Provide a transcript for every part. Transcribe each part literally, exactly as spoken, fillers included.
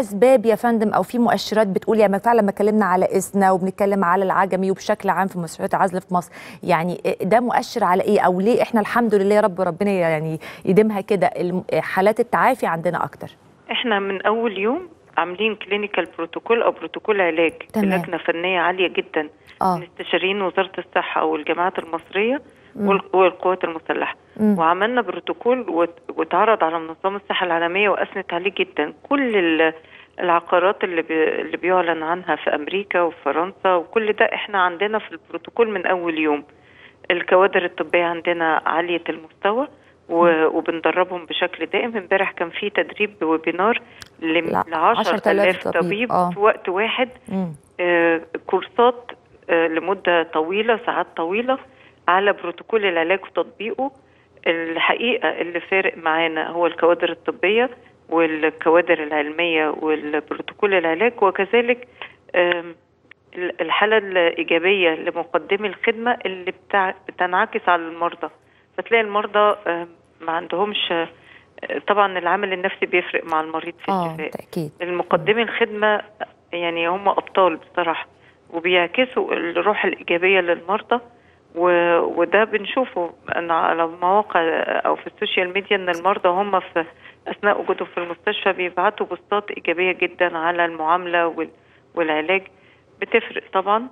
اسباب يا فندم او في مؤشرات بتقول يعني فعلا لما اتكلمنا على اسنا وبنتكلم على العجمي وبشكل عام في مستشفيات العزل في مصر، يعني ده مؤشر على ايه؟ او ليه احنا الحمد لله يا رب ربنا يعني يديمها كده حالات التعافي عندنا اكتر؟ احنا من اول يوم عاملين كلينيكال بروتوكول او بروتوكول علاج بلجنه فنيه عاليه جدا آه. من استشاريين وزاره الصحه والجامعات المصريه والقوات المسلحه. مم. وعملنا بروتوكول واتعرض على منظمه الصحه العالميه واثنت عليه جدا. كل العقارات اللي بي اللي بيعلن عنها في امريكا وفرنسا وكل ده احنا عندنا في البروتوكول من اول يوم. الكوادر الطبيه عندنا عاليه المستوى وبندربهم بشكل دائم. امبارح كان في تدريب ويبينار ل عشرة آلاف طبيب آه. في وقت واحد. آه كورسات آه لمده طويله، ساعات طويله، على بروتوكول العلاج وتطبيقه. الحقيقه اللي فارق معانا هو الكوادر الطبيه والكوادر العلميه والبروتوكول العلاج، وكذلك آه الحاله الايجابيه لمقدمي الخدمه اللي بتاع بتنعكس على المرضى. فتلاقي المرضى آه ما عندهمش، طبعا العامل النفسي بيفرق مع المريض في الشفاء. المقدمي الخدمه يعني هم ابطال بصراحه، وبيعكسوا الروح الايجابيه للمرضى، وده بنشوفه على مواقع او في السوشيال ميديا ان المرضى هم في اثناء وجودهم في المستشفى بيبعتوا بوستات ايجابيه جدا على المعامله والعلاج. بتفرق طبعا.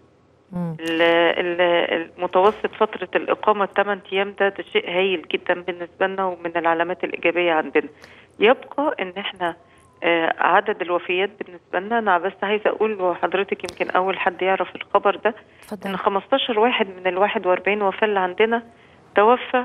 المتوسط فترة الإقامة ثمانية أيام ده ده شيء هايل جدا بالنسبة لنا ومن العلامات الإيجابية عندنا. يبقى إن إحنا عدد الوفيات بالنسبة لنا، أنا بس عايزة أقول وحضرتك يمكن أول حد يعرف الخبر ده، إن خمستاشر واحد من ال واحد وأربعين وفاة اللي عندنا توفى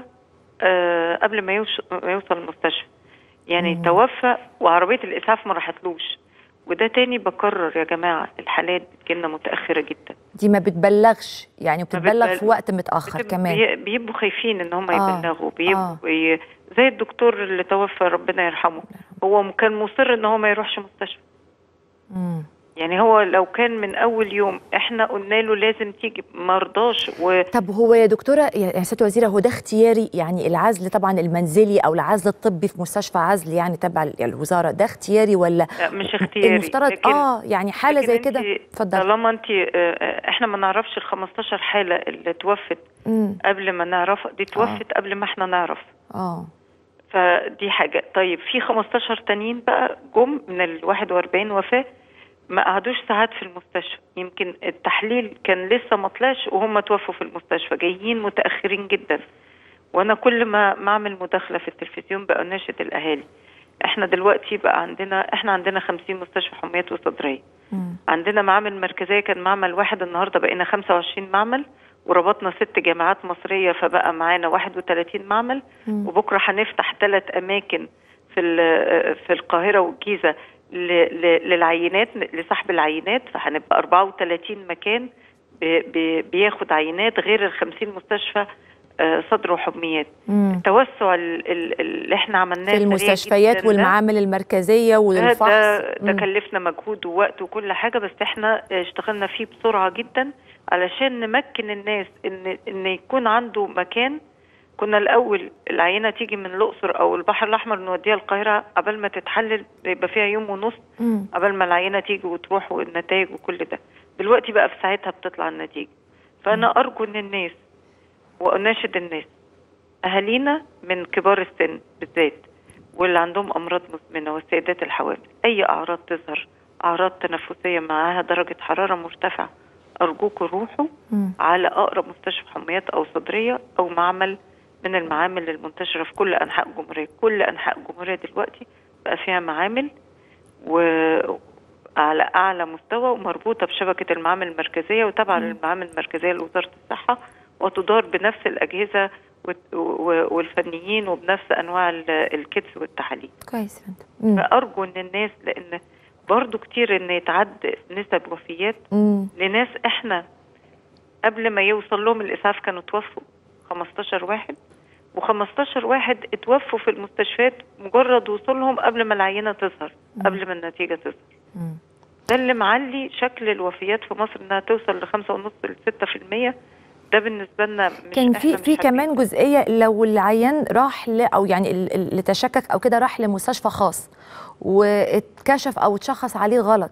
قبل ما يوصل المستشفى. يعني مم. توفى وعربية الإسعاف ما راحتلوش. وده تاني بكرر يا جماعة، الحالات بتجيلنا متأخرة جدا. دي ما بتبلغش يعني، بتبلغ بتبل... في وقت متأخر كمان. بي... بيبقوا خايفين ان هم آه. يبلغوا. بيبقوا آه. بي... زي الدكتور اللي توفى ربنا يرحمه، هو كان مصر ان هو ما يروحش مستشفى. مم. يعني هو لو كان من اول يوم احنا قلنا له لازم تيجي ما رضاش. و... طب هو يا دكتوره يا سياده الوزيره، هو ده اختياري؟ يعني العزل طبعا المنزلي او العزل الطبي في مستشفى عزل يعني تبع الوزاره، ده اختياري ولا لا مش اختياري؟ المفترض لكن اه يعني حاله زي كده. اتفضلي. طالما انت احنا ما نعرفش ال خمستاشر حاله اللي توفت مم. قبل ما نعرف، دي توفت آه. قبل ما احنا نعرف. اه فدي حاجه. طيب في خمستاشر تانيين بقى جم من ال واحد وأربعين وفاه ما قعدوش ساعات في المستشفى، يمكن التحليل كان لسه ما طلعش وهم توفوا في المستشفى، جايين متأخرين جدا. وانا كل ما ما اعمل مداخله في التلفزيون بقى ناشد الاهالي. احنا دلوقتي بقى عندنا احنا عندنا خمسين مستشفى حميات وصدريه. مم. عندنا معامل مركزيه كان معمل واحد، النهارده بقينا خمسة وعشرين معمل، وربطنا ست جامعات مصريه فبقى معانا واحد وثلاثين معمل. مم. وبكره هنفتح ثلاث اماكن في في القاهره والجيزه للعينات لسحب العينات، فهنبقى أربعة وثلاثين مكان بياخد عينات غير ال خمسين مستشفى صدر وحميات. مم. التوسع اللي احنا عملناه في المستشفيات والمعامل المركزيه والفحص ده, ده كلفنا مجهود ووقت وكل حاجه، بس احنا اشتغلنا فيه بسرعه جدا علشان نمكن الناس ان ان يكون عنده مكان. كنا الاول العينه تيجي من الاقصر او البحر الاحمر نوديها القاهره، قبل ما تتحلل يبقى فيها يوم ونص قبل ما العينه تيجي وتروح والنتائج وكل ده. دلوقتي بقى في ساعتها بتطلع النتيجه. فانا ارجو ان الناس واناشد الناس، اهالينا من كبار السن بالذات واللي عندهم امراض مزمنه والسيدات الحوامل، اي اعراض تظهر، اعراض تنفسيه معاها درجه حراره مرتفعه، ارجوكم روحوا على اقرب مستشفى حميات او صدريه او معمل من المعامل المنتشره في كل انحاء الجمهوريه. كل انحاء الجمهوريه دلوقتي بقى فيها معامل وعلى اعلى مستوى ومربوطه بشبكه المعامل المركزيه وتابعه للمعامل المركزيه لوزاره الصحه، وتدار بنفس الاجهزه والفنيين وبنفس انواع الكتس والتحاليل. كويس. فارجو ان الناس، لان برضو كتير ان يتعد نسب وفيات مم. لناس احنا قبل ما يوصل لهم الاسعاف كانوا توفوا خمستاشر واحد، وخمستاشر واحد اتوفوا في المستشفيات مجرد وصولهم قبل ما العينه تظهر، قبل ما النتيجه تظهر. مم. ده اللي معلي شكل الوفيات في مصر انها توصل لخمسة ونص لستة في المية. ده بالنسبه لنا مش كان في في مش كمان جزئيه لو العيان راح ل او يعني اللي تشكك او كده راح لمستشفى خاص واتكشف او اتشخص عليه غلط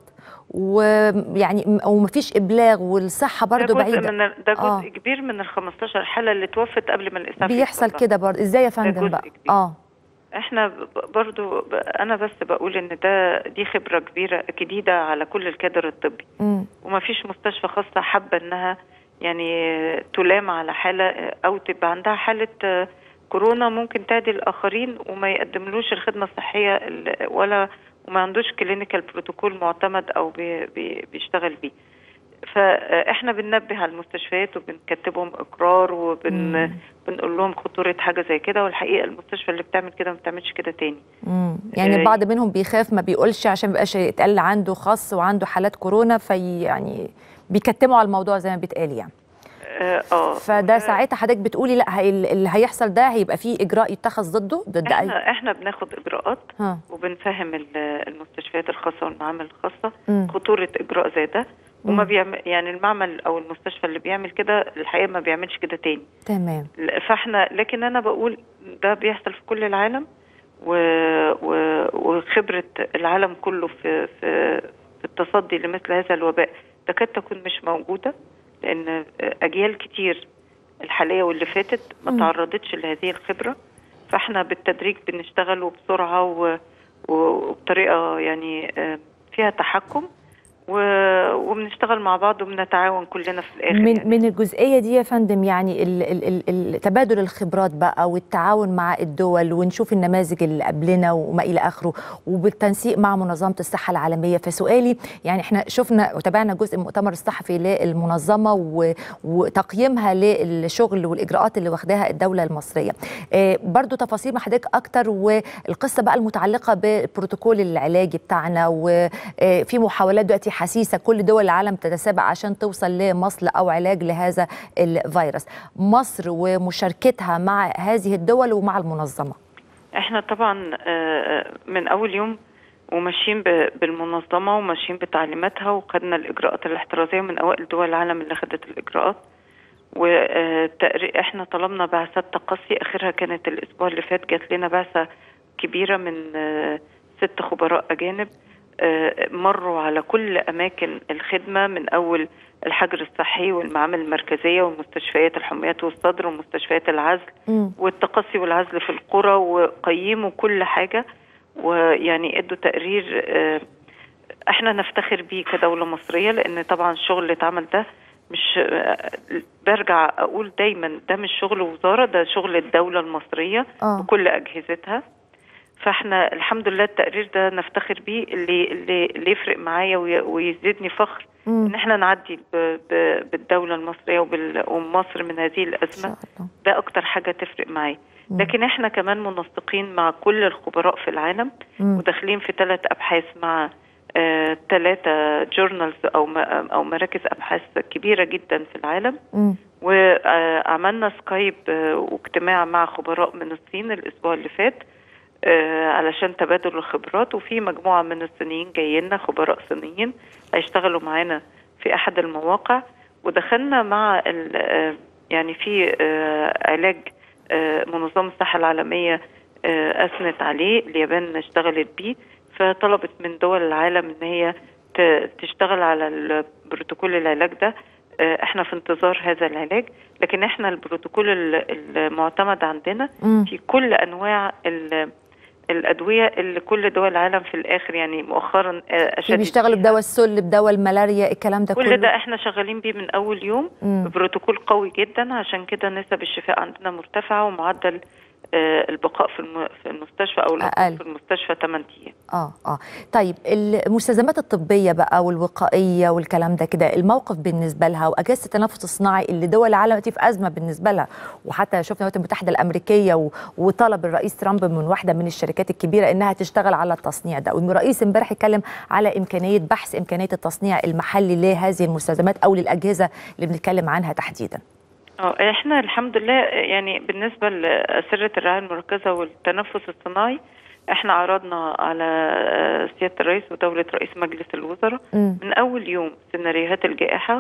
ويعني ومفيش ابلاغ والصحه برضو ده جزء بعيده. من ده جزء آه. كبير من ال خمستاشر حاله اللي توفت قبل ما الاسعاف بيحصل كده برضو. ازاي يا فندم بقى؟ كبير. اه احنا برضو انا بس بقول ان ده دي خبره كبيره جديده على كل الكادر الطبي، وما فيش مستشفى خاصه حابه انها يعني تلام على حاله او تبقى عندها حاله كورونا ممكن تعدي الاخرين وما يقدملوش الخدمه الصحيه ولا وما عندوش كلينيكال بروتوكول معتمد او بي بي بيشتغل بيه. فاحنا بننبه على المستشفيات وبنكتبهم اقرار وبن بنقول لهم خطوره حاجه زي كده، والحقيقه المستشفى اللي بتعمل كده ما بتعملش كده تاني. امم يعني البعض منهم بيخاف ما بيقولش عشان ما يبقاش يتقال عنده خاص وعنده حالات كورونا، في يعني بيكتموا على الموضوع زي ما بيتقال يعني. اه فده ساعتها حضرتك بتقولي لا هي اللي هيحصل ده هيبقى فيه اجراء يتخذ ضده ضد احنا اي احنا بناخد اجراءات ها. وبنفهم المستشفيات الخاصه والمعامل الخاصه م. خطوره اجراء زي ده، وما بيعمل يعني المعمل او المستشفى اللي بيعمل كده الحقيقه ما بيعملش كده تاني. تمام. فاحنا لكن انا بقول ده بيحصل في كل العالم و... و... وخبره العالم كله في في في التصدي لمثل هذا الوباء تكاد تكون مش موجوده، لان اجيال كتير الحاليه واللي فاتت ما تعرضتش لهذه الخبره. فاحنا بالتدريج بنشتغل وبسرعه و... وبطريقه يعني فيها تحكم وبنشتغل مع بعض وبنتعاون كلنا في الاخر. من يعني. من الجزئيه دي يا فندم يعني ال ال ال تبادل الخبرات بقى والتعاون مع الدول ونشوف النماذج اللي قبلنا وما الى اخره، وبالتنسيق مع منظمه الصحه العالميه. فسؤالي يعني احنا شفنا وتابعنا جزء من المؤتمر الصحفي للمنظمه وتقييمها للشغل والاجراءات اللي واخداها الدوله المصريه. آه برضو تفاصيل مع حضرتك اكتر والقصه بقى المتعلقه بالبروتوكول العلاجي بتاعنا، وفي محاولات دلوقتي حسيسه كل دول العالم تتسابق عشان توصل لمصل او علاج لهذا الفيروس. مصر ومشاركتها مع هذه الدول ومع المنظمه. احنا طبعا من اول يوم وماشيين بالمنظمه وماشيين بتعليماتها وخدنا الاجراءات الاحترازيه من اوائل دول العالم اللي خدت الاجراءات. واحنا طلبنا بعثات تقصي، اخرها كانت الاسبوع اللي فات، جات لنا بعثه كبيره من ست خبراء اجانب مروا على كل أماكن الخدمة من أول الحجر الصحي والمعامل المركزية والمستشفيات الحميات والصدر ومستشفيات العزل م. والتقصي والعزل في القرى، وقيموا كل حاجة ويعني ادوا تقرير احنا نفتخر بيه كدولة مصرية، لأن طبعا الشغل اللي اتعمل ده مش برجع أقول دايما ده مش شغل وزارة، ده شغل الدولة المصرية آه. بكل أجهزتها. فاحنا الحمد لله التقرير ده نفتخر بيه، اللي اللي, اللي يفرق معايا ويزيدني فخر مم. ان احنا نعدي ب ب بالدوله المصريه ومصر من هذه الازمه. ده اكتر حاجه تفرق معايا. لكن احنا كمان منسقين مع كل الخبراء في العالم مم. وداخلين في ثلاث ابحاث مع ثلاثه آه جورنالز او او مراكز ابحاث كبيره جدا في العالم مم. وعملنا سكايب آه واجتماع مع خبراء من الصين الاسبوع اللي فات آه علشان تبادل الخبرات، وفي مجموعة من الصينيين جايين خبراء صينيين هيشتغلوا معانا في أحد المواقع. ودخلنا مع آه يعني في آه علاج آه منظمة الصحة العالمية آه أثنت عليه، اليابان اشتغلت بيه، فطلبت من دول العالم إن هي تشتغل على البروتوكول العلاج ده. آه احنا في انتظار هذا العلاج، لكن احنا البروتوكول المعتمد عندنا م. في كل أنواع الأدوية اللي كل دول العالم في الآخر يعني مؤخرا أشد بيشتغلوا بدواء السل، بدواء الملاريا، الكلام ده كل كله. كل ده احنا شغالين بيه من أول يوم مم. ببروتوكول قوي جدا، عشان كده نسب الشفاء عندنا مرتفعة ومعدل آه البقاء في في المستشفى أو الإقامة في المستشفى ثمانية أيام. اه اه طيب المستلزمات الطبية بقى والوقائية والكلام ده كده، الموقف بالنسبة لها وأجهزة التنفس الصناعي اللي دول العالم في أزمة بالنسبة لها، وحتى شفنا الولايات المتحدة الأمريكية وطلب الرئيس ترامب من واحدة من الشركات الكبيرة إنها تشتغل على التصنيع ده، والرئيس امبارح اتكلم على إمكانية بحث إمكانية التصنيع المحلي لهذه المستلزمات أو للأجهزة اللي بنتكلم عنها تحديدا. اه احنا الحمد لله يعني بالنسبة لأسرة الرعاية المركزة والتنفس الصناعي احنا عرضنا على سيادة الرئيس ودولة رئيس مجلس الوزراء م. من أول يوم سيناريوهات الجائحة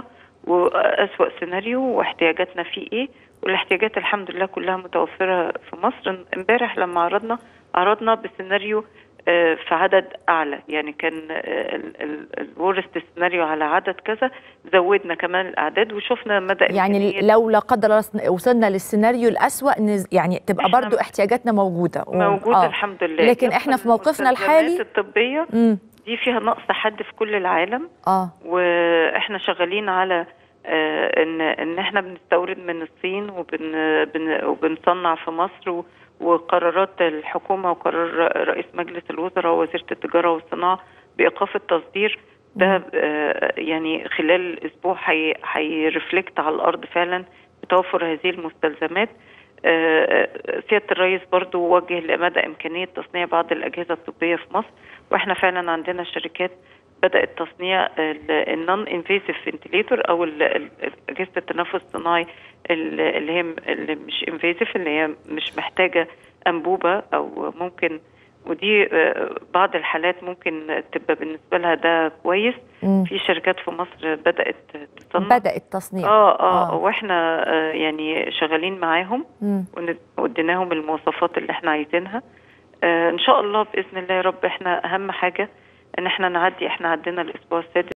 وأسوأ سيناريو واحتياجاتنا فيه ايه، والاحتياجات الحمد لله كلها متوفرة في مصر. امبارح لما عرضنا عرضنا بسيناريو في عدد اعلى، يعني كان الورست سيناريو على عدد كذا، زودنا كمان الاعداد وشفنا مدى يعني لو لا قدر الله وصلنا للسيناريو الاسوأ يعني تبقى برضو احتياجاتنا موجوده موجوده آه. الحمد لله. لكن احنا في موقفنا الحالي الطبيه م. دي فيها نقص حد في كل العالم اه واحنا شغالين على آه ان ان احنا بنستورد من الصين وبن بن وبنصنع في مصر، وقرارات الحكومه وقرار رئيس مجلس الوزراء ووزيره التجاره والصناعه بايقاف التصدير ده آه يعني خلال اسبوع هيرفلكت على الارض فعلا بتوفر هذه المستلزمات. آه سياده الرئيس برضو وجه لمدى امكانيه تصنيع بعض الاجهزه الطبيه في مصر، واحنا فعلا عندنا شركات بدات تصنيع النون انفيسيف فنتليتور او اجهزه التنفس الصناعي اللي هي اللي مش انفيسيف، اللي هي مش محتاجه انبوبه او ممكن، ودي بعض الحالات ممكن تبقى بالنسبه لها ده كويس. مم. في شركات في مصر بدات تصنع بدات تصنيع اه اه, آه. واحنا آه يعني شغالين معاهم واديناهم المواصفات اللي احنا عايزينها. آه ان شاء الله باذن الله يا رب. احنا اهم حاجه ان احنا نعدي، احنا عدينا الاسبوع السادس